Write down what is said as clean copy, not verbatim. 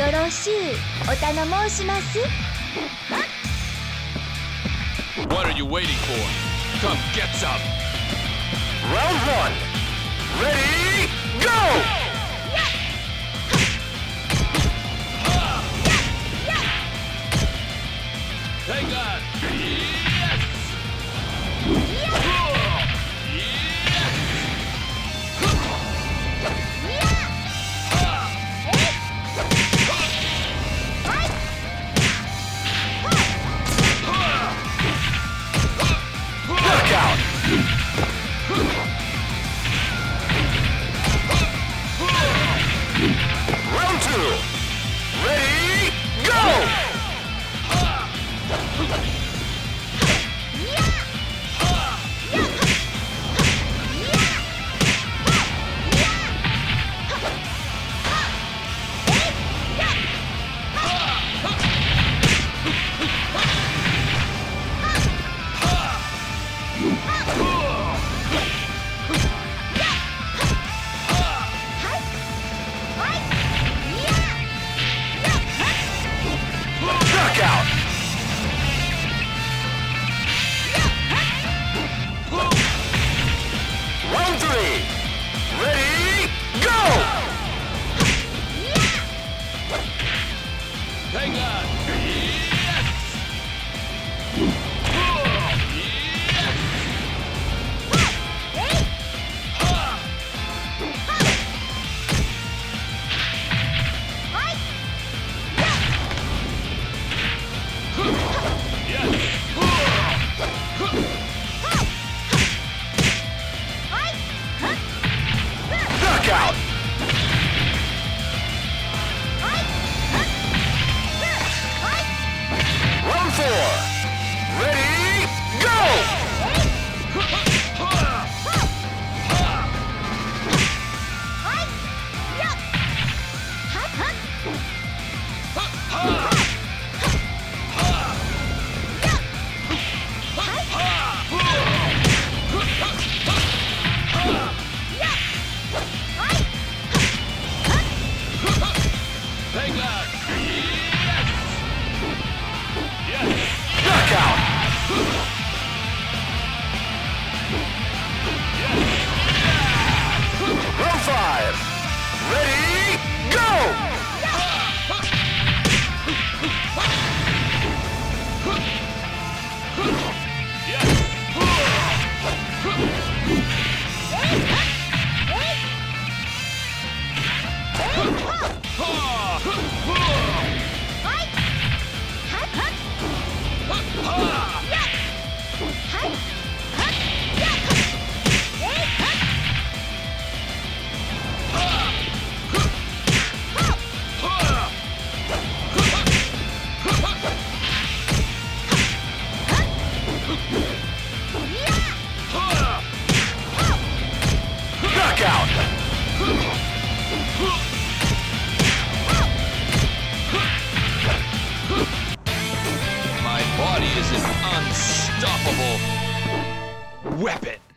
よろしゅうお頼申します。 What are you waiting for? Come get some! Round one. Ready, go! Hang on! Yes! Knockout. Round two. Ready, go! Knockout. Round three. Ready, go! Hang on! Yes! Knockout. Round four. Ready, go! Hang on! Yes! Knockout. Round five. Ready, go! Knockout. My body is an unstoppable weapon.